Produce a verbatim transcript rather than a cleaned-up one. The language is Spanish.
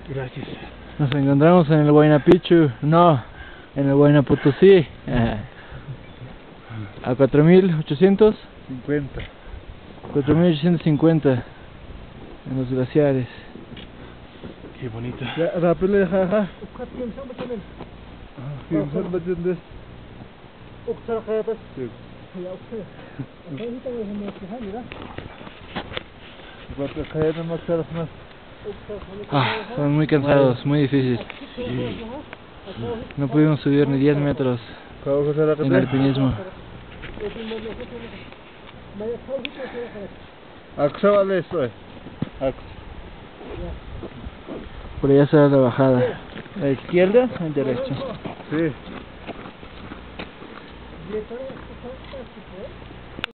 Gracias. Nos encontramos en el Huayna Picchu, no, en el Huayna Potosí, eh, a cuatro mil ochocientos cincuenta. cuatro mil ochocientos cincuenta en los glaciares. Qué bonito. Ya, rápido, jaja. Ah, son muy cansados, muy difícil. No pudimos subir ni diez metros en alpinismo. Por allá será la bajada. ¿A la izquierda o a la derecha? Sí.